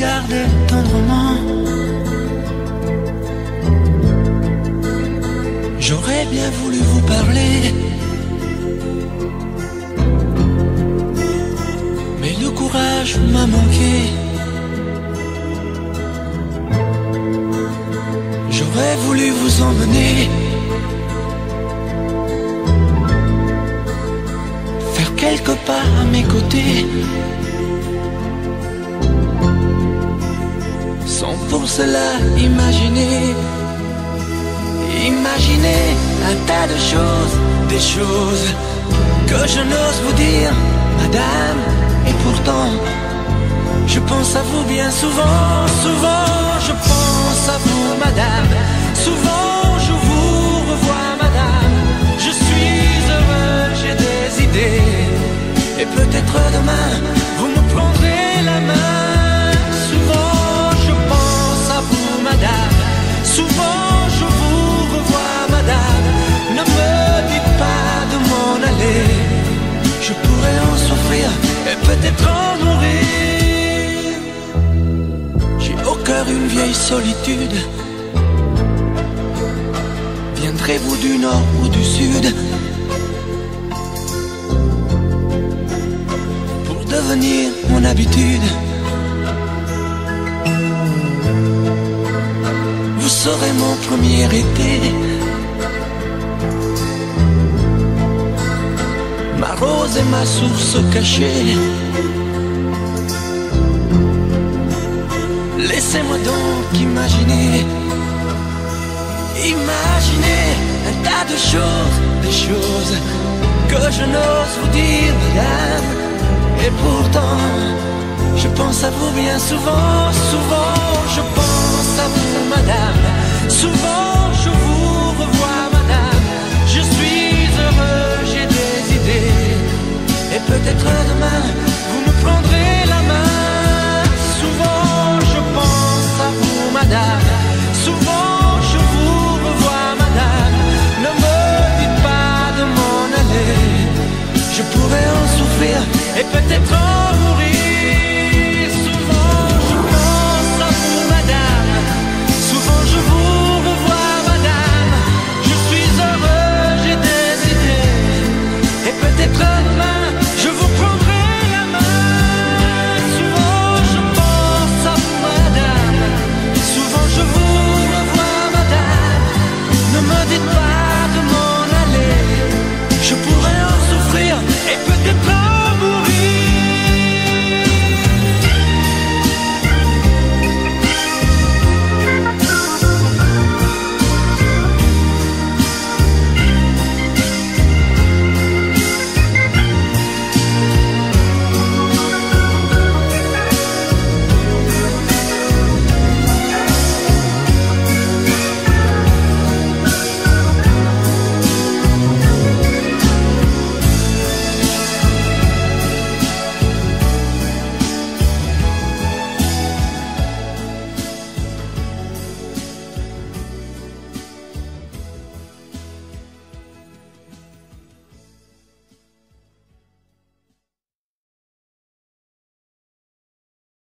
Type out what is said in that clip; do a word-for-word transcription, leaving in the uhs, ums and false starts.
regardais tendrement. J'aurais bien voulu vous parler, mais le courage m'a manqué. J'aurais voulu vous emmener, faire quelques pas à mes côtés, sans pour cela imaginer, imaginer un tas de choses, des choses que je n'ose vous dire, madame. Et pourtant, je pense à vous bien souvent, souvent je pense à vous, madame. Souvent je vous revois, madame. Je suis heureux, j'ai des idées, et peut-être demain vous me prendrez la main. Souvent je pense à vous, madame. Souvent je vous revois, madame. Ne me dites pas de m'en aller, je pourrais en souffrir et peut-être en mourir. J'ai au cœur une vieille solitude. Viendrez-vous du nord ou du sud pour devenir mon habitude? Vous serez mon premier été, ma rose et ma source cachée. Laissez-moi donc imaginer, imaginer un tas de choses, des choses que je n'ose vous dire, madame. Et pourtant, je pense à vous bien souvent, souvent je pense à vous, madame. Souvent je vous revois, madame. Je suis heureux, j'ai des idées, et peut-être demain vous me prendrez la main. Souvent je pense à vous, madame. Souvent je vous revois, madame. Ne me dites pas de m'en aller, je pourrais en souffrir et peut-être